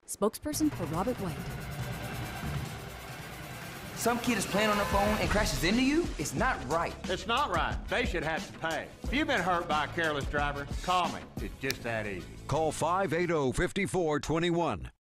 spokesperson for Robert White. Some kid is playing on their phone and crashes into you? It's not right. It's not right. They should have to pay. If you've been hurt by a careless driver, call me. It's just that easy. Call 580-5421.